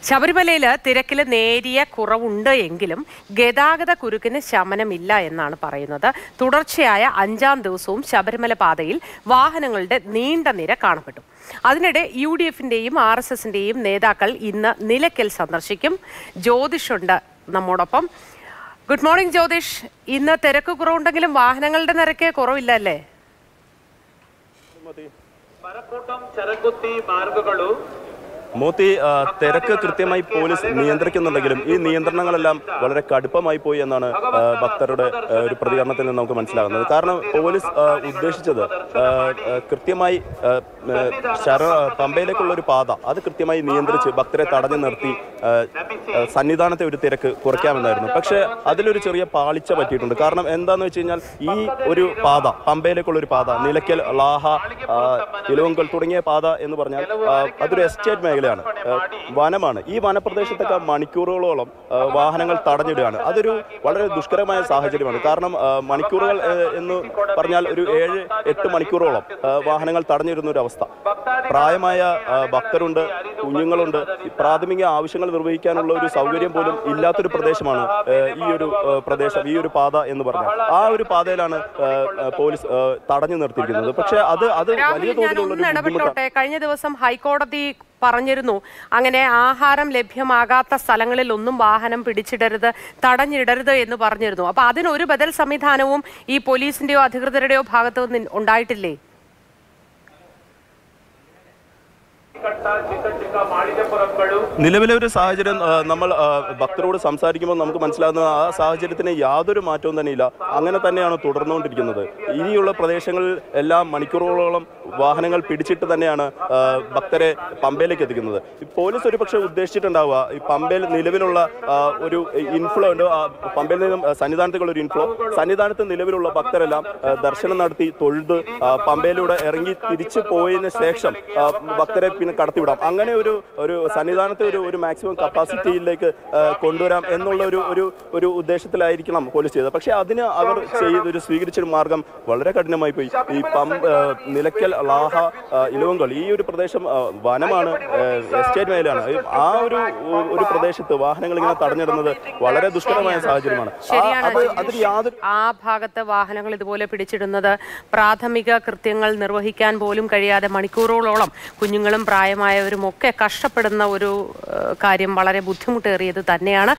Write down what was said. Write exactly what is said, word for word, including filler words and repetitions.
ശബരിമലയിൽ തിരക്കിൽ നേരിയ കുറവുണ്ട് എങ്കിലും ഗതാഗത കുരുക്കിന് ശമനമില്ല എന്നാണ് പറയുന്നത്. തുടർച്ചയായ അഞ്ചാം ദിവസവും ശബരിമല പാതയിൽ വാഹനങ്ങളുടെ നീണ്ട നിര കാണപ്പെട്ടു. അതിനിടെ യു ഡി എഫിന്റെയും ആർ എസ് എസിന്റെയും നേതാക്കൾ ഇന്ന് നിലയ്ക്കൽ സന്ദർശിക്കും. ജ്യോതിഷുണ്ട് നമ്മോടൊപ്പം. Good morning Jyothish. ഇന്ന് തിരക്ക് കുറവുണ്ടെങ്കിലും വാഹനങ്ങളുടെ നിരക്ക് കുറവില്ല അല്ലേ? മോത്തി, തിരക്ക് കൃത്യമായി പോലീസ് നിയന്ത്രിക്കുന്നുണ്ടെങ്കിലും ഈ നിയന്ത്രണങ്ങളെല്ലാം വളരെ കടുപ്പമായി പോയി എന്നാണ് ഭക്തരുടെ ഒരു പ്രതികരണത്തിൽ നിന്ന് നമുക്ക് മനസ്സിലാകുന്നത്. കാരണം പോലീസ് ഉദ്ദേശിച്ചത് കൃത്യമായി പമ്പയിലേക്കുള്ള ഒരു പാത അത് കൃത്യമായി നിയന്ത്രിച്ച് ഭക്തരെ തടഞ്ഞു നിർത്തി സന്നിധാനത്തെ ഒരു തിരക്ക് കുറയ്ക്കാമെന്നായിരുന്നു. പക്ഷേ അതിലൊരു ചെറിയ പാളിച്ച പറ്റിയിട്ടുണ്ട്. കാരണം എന്താണെന്ന് വെച്ച് കഴിഞ്ഞാൽ ഈ ഒരു പാത, പമ്പയിലേക്കുള്ള ഒരു പാത, നിലയ്ക്കൽ, ലാഹ, ഇലവുങ്കൽ തുടങ്ങിയ പാത എന്ന് പറഞ്ഞാൽ അതൊരു എസ്റ്റേറ്റ് മേഖല, വനമാണ്. ഈ വനപ്രദേശത്തൊക്കെ മണിക്കൂറുകളോളം വാഹനങ്ങൾ തടഞ്ഞിടുകയാണ്. അതൊരു വളരെ ദുഷ്കരമായ സാഹചര്യമാണ്. കാരണം മണിക്കൂറുകൾ എന്ന് പറഞ്ഞാൽ ഒരു ഏഴ് എട്ട് മണിക്കൂറോളം വാഹനങ്ങൾ തടഞ്ഞിടുന്ന ഒരു അവസ്ഥ. പ്രായമായ ഭക്തരുണ്ട്, കുഞ്ഞുങ്ങളുണ്ട്. പ്രാഥമിക ആവശ്യങ്ങൾ നിർവഹിക്കാനുള്ള ഒരു സൗകര്യം പോലും ഇല്ലാത്തൊരു പ്രദേശമാണ് ഈ ഒരു പ്രദേശം, ഈ ഒരു പാത എന്ന് പറഞ്ഞാൽ. ആ ഒരു പാതയിലാണ് പോലീസ് തടഞ്ഞു നിർത്തിയിരിക്കുന്നത്. പക്ഷേ അത് അത് വലിയ തോതിലുള്ള ബുദ്ധിമുട്ടാണ്. കഴിഞ്ഞ ദിവസം ഹൈക്കോടതി പറഞ്ഞിരുന്നു, അങ്ങനെ ആഹാരം ലഭ്യമാകാത്ത സ്ഥലങ്ങളിൽ ഒന്നും വാഹനം പിടിച്ചിടരുത്, തടഞ്ഞിടരുത് എന്ന് പറഞ്ഞിരുന്നു. അപ്പൊ അതിനൊരു ബദൽ സംവിധാനവും ഈ പോലീസിന്റെയോ അധികൃതരുടെയോ ഭാഗത്തു നിന്ന് ഉണ്ടായിട്ടില്ലേ? നിലവിലെ ഒരു സാഹചര്യം നമ്മൾ ഭക്തരോട് സംസാരിക്കുമ്പോൾ നമുക്ക് മനസ്സിലാകുന്ന ആ സാഹചര്യത്തിന് യാതൊരു മാറ്റവും തന്നെ ഇല്ല. അങ്ങനെ തന്നെയാണ് തുടർന്നുകൊണ്ടിരിക്കുന്നത്. ഇനിയുള്ള പ്രദേശങ്ങളിൽ എല്ലാം മണിക്കൂറുകളോളം വാഹനങ്ങൾ പിടിച്ചിട്ട് തന്നെയാണ് ഭക്തരെ പമ്പയിലേക്ക് എത്തിക്കുന്നത്. പോലീസ് ഒരു പക്ഷേ ഉദ്ദേശിച്ചിട്ടുണ്ടാവുക ഈ പമ്പയിൽ നിലവിലുള്ള ഒരു ഇൻഫ്ലോ ഉണ്ട്, പമ്പയിൽ നിന്നും സന്നിധാനത്തേക്കുള്ള ഒരു ഇൻഫ്ലോ, സന്നിധാനത്ത് നിലവിലുള്ള ഭക്തരെല്ലാം ദർശനം നടത്തി തൊഴുത് പമ്പയിലൂടെ ഇറങ്ങി തിരിച്ചു പോയതിനു ശേഷം ഭക്തരെ പിന്നെ കടത്തിവിടാം. അങ്ങനെ ഒരു ഒരു സന്നിധാനത്തെ ഒരു ഒരു മാക്സിമം കപ്പാസിറ്റിയിലേക്ക് കൊണ്ടുവരാം എന്നുള്ള ഒരു ഒരു ഒരു ഉദ്ദേശത്തിലായിരിക്കണം പോലീസ് ചെയ്തത്. പക്ഷേ അതിന് അവർ ചെയ്തൊരു സ്വീകരിച്ചൊരു മാർഗം വളരെ കഠിനമായി പോയി. ഈ പമ്പ, നിലയ്ക്കൽ, ലാഹ, ഇലവുങ്കൽ ഈ ഒരു പ്രദേശം വനമാണ്, എസ്റ്റേറ്റ് മേഖലയാണ്. ആ ഒരു ഒരു പ്രദേശത്ത് വാഹനങ്ങൾ ഇങ്ങനെ തടഞ്ഞിടുന്നത് വളരെ ദുഷ്കരമായ സാഹചര്യമാണ്. ആ ഭാഗത്ത് വാഹനങ്ങൾ ഇതുപോലെ പിടിച്ചിടുന്നത് പ്രാഥമിക കൃത്യങ്ങൾ നിർവഹിക്കാൻ പോലും കഴിയാതെ മണിക്കൂറുകളോളം കുഞ്ഞുങ്ങളും പ്രായമായവരും ഒക്കെ കഷ്ടപ്പെടുന്ന ഒരു കാര്യം വളരെ ബുദ്ധിമുട്ടേറിയത് തന്നെയാണ്.